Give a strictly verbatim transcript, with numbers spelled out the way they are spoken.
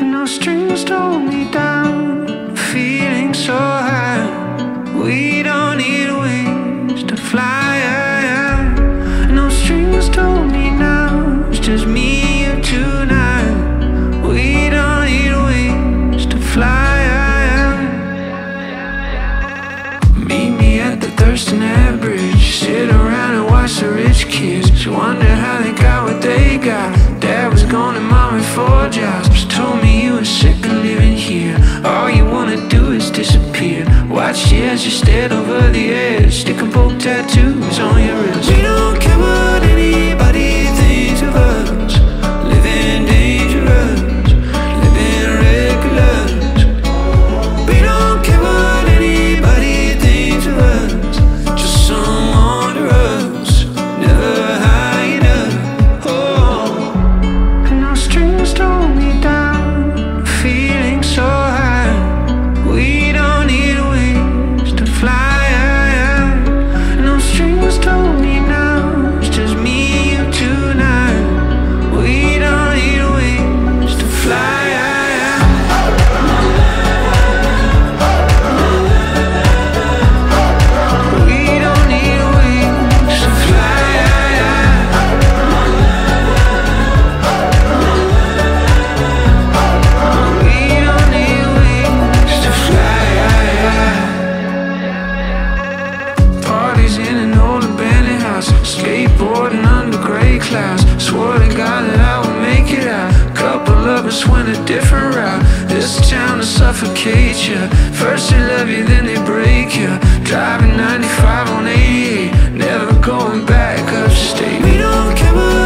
No strings hold me down, feeling so high. We don't need wings to fly. No strings hold me now, it's just me and you tonight. We don't need wings to fly. Meet me at the Thurston Air Bridge, sit around and watch the rich kids. Wonder how they got what they got. Dad was gone and mom had four jobs. Told me you were sick of living here. All you wanna do is disappear. Watched you as you stared over the edge, sticking both tattoos on your wrist. We don't care what anybody thinks of us. Living dangerous, living reckless. We don't care what anybody thinks of us. Just some under us, never high enough. Oh, and no strings hold me down, feeling so high. We don't need wings to fly. No strings hold me now, it's just me and you tonight. We don't need wings to fly. We don't need wings to fly. We don't need wings to fly. Parties in an old abandoned house, skateboarding under gray clouds. Swore to God that I would make it out. Couple of us went a different route. This town will suffocate you. First they love you, then they break you. Driving ninety-five on eighty-eight, never going back upstate. We don't care what